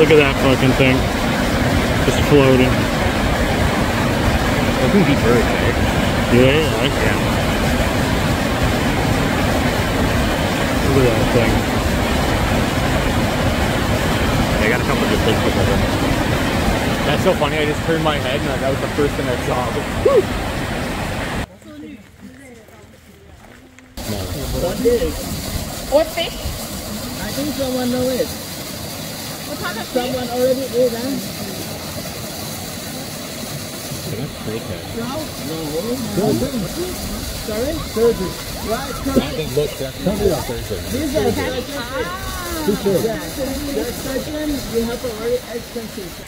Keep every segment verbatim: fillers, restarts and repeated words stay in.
Look at that fucking thing. Just floating. I think he birds, eh? Yeah, yeah. Yeah. Look at that thing. I got a couple of good pictures of it. That's so funny, I just turned my head and that was the first thing I saw. Woo! What fish? What fish? I think someone know it. What kind of fish? Someone already ate them. That's crazy. Trout? No. Sorry? Sturgeon. Right, correct. Look, that's sturgeon. These are sturgeon. Yeah, the sturgeon you have already expensive.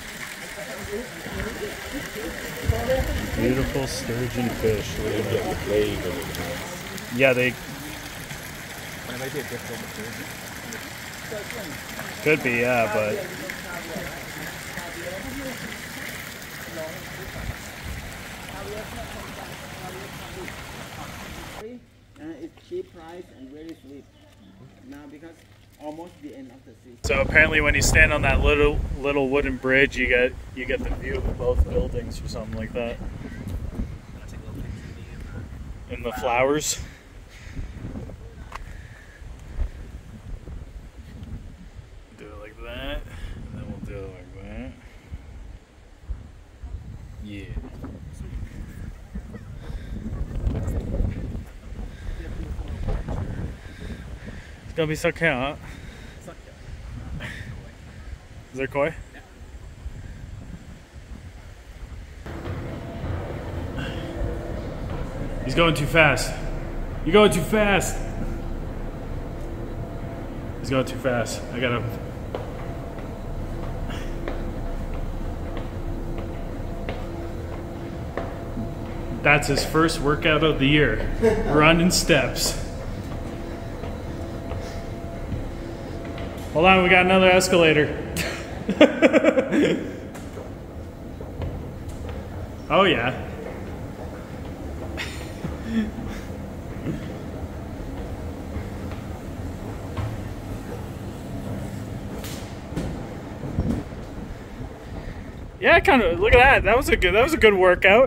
Beautiful sturgeon fish. Yeah, they could be, yeah, but and it's cheap price and very sweet. Now because almost the end of the season. so apparently when you stand on that little little wooden bridge, you get you get the view of both buildings or something like that. And the flowers. Do it like that, and then we'll do it like that. Yeah. It's gonna be so cute, huh? Is there koi? Yeah. He's going too fast. You're going too fast. He's going too fast. I gotta. That's his first workout of the year. Running steps. Hold on, we got another escalator. Oh yeah. Yeah, kind of. Look at that. That was a good. That was a good workout.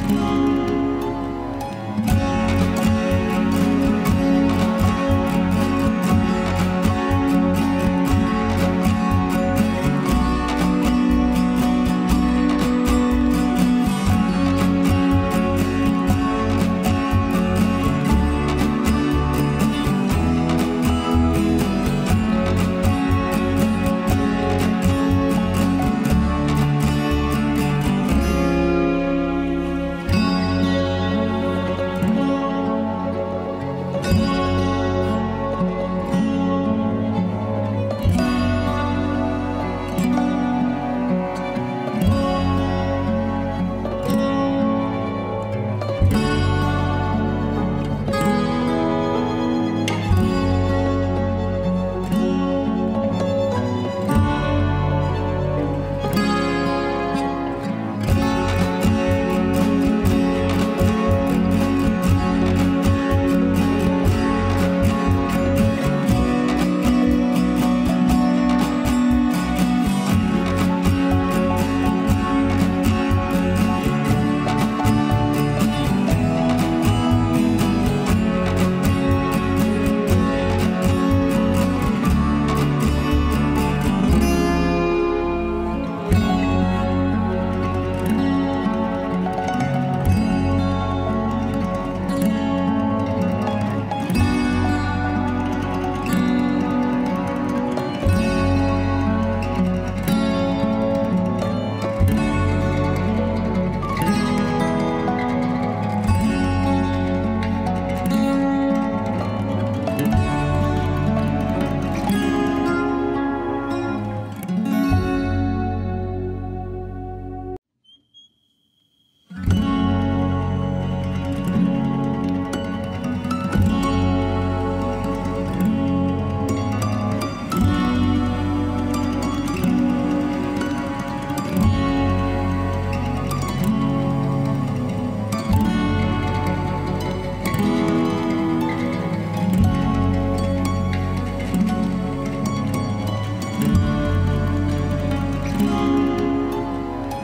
Bye.